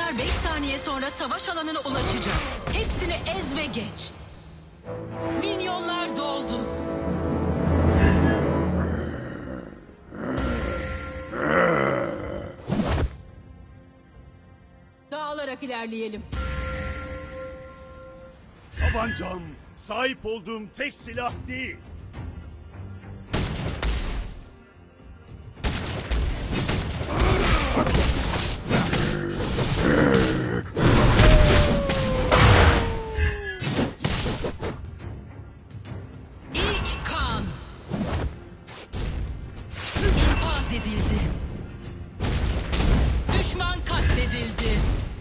Savaşçılar 5 saniye sonra savaş alanına ulaşacak. Hepsini ez ve geç. Minyonlar doldu. Dağılarak ilerleyelim. Tabancam sahip olduğum tek silah değil. İlk kan. İnfaz edildi. Düşman katledildi.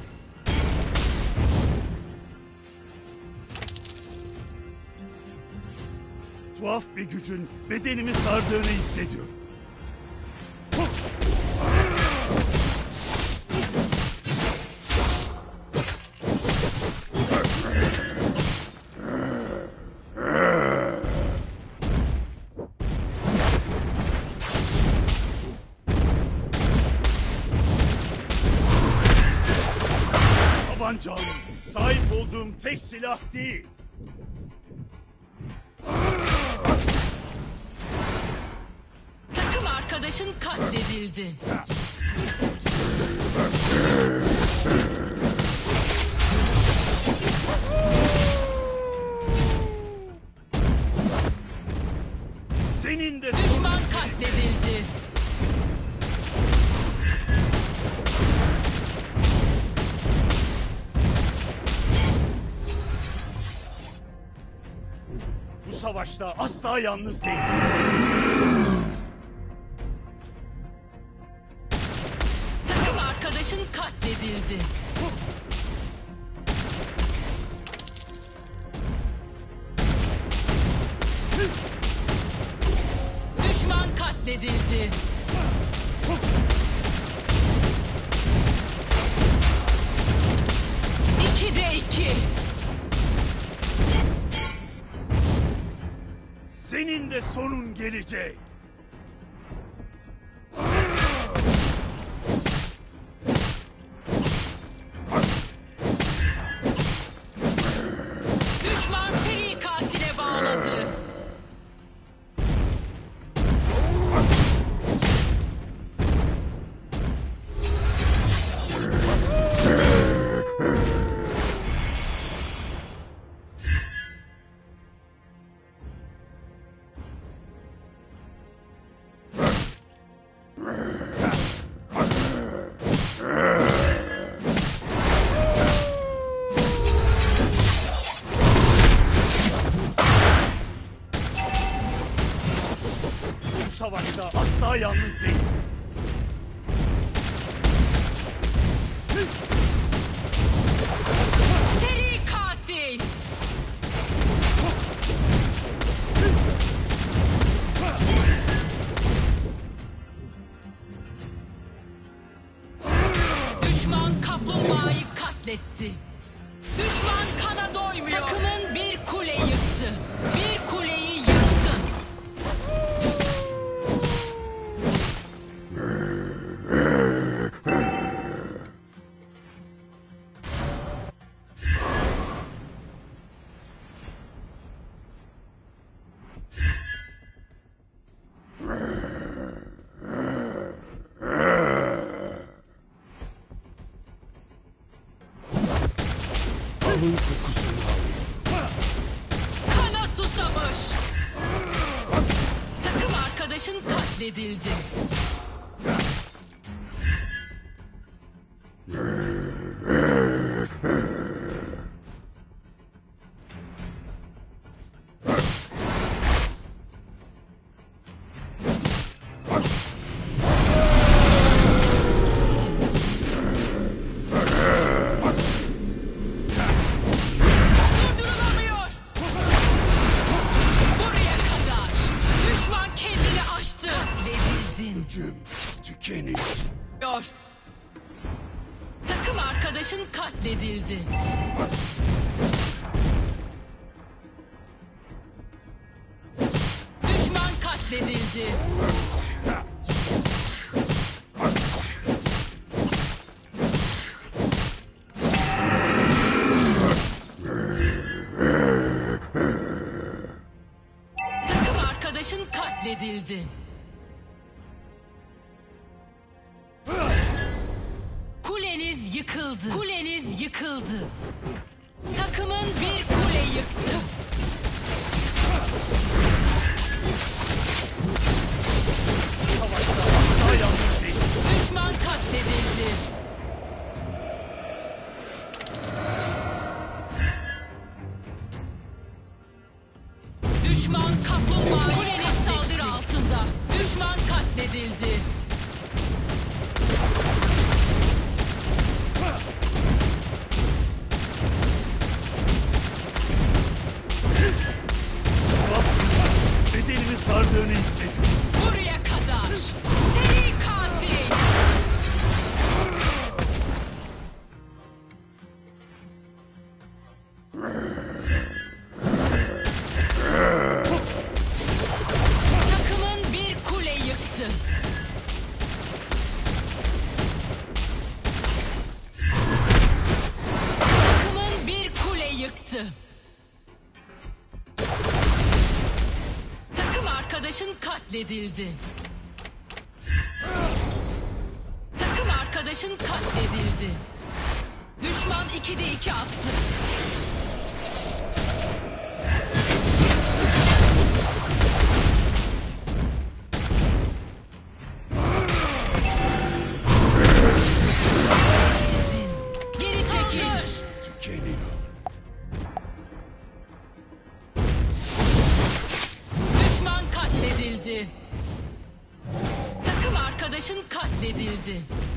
Tuhaf bir gücün bedenimi sardığını hissediyorum. Tabancam sahip olduğum tek silah değil. Takım arkadaşın katledildi. Senin de Düşman katledildi. bu savaşta asla yalnız değil. Takım arkadaşın katledildi. Düşman katledildi. İkide iki. Senin de sonun gelecek. Düşman seri katile bağladı. Bu savaşta asla yalnız değil. Seri katil. Düşman kaplumbağayı katletti. Düşman kana doymuyor. Takımın bir kule yıktı. Bir kuleyi yıktın. Alın kokusunu al. Kana susamış. Takım arkadaşın katledildi. Durdurulamıyor. Buraya kadar. Düşman kendini aştı. Rezildin. Gücüm tükeniyor. Yor. Takım arkadaşın katledildi. Düşman katledildi. katledildi. Kuleniz yıkıldı. Kuleniz yıkıldı. Takımın bir kule yıktı. Daha yalnız değil. Düşman katledildi. Düşman kaplumbağa kuleniz saldırı altında. Düşman katledildi. Tuhaf bir gücün bedenimi sardığını hissediyorum. Buraya kadar. Seri katil. Takımın bir kule yıktı. Takımın bir kule yıktı. Takım arkadaşın katledildi. Takım arkadaşın katledildi. Düşman 2'de 2 attı. Geri çekil. Tükeniyor. Düşman katledildi. Takım arkadaşın katledildi.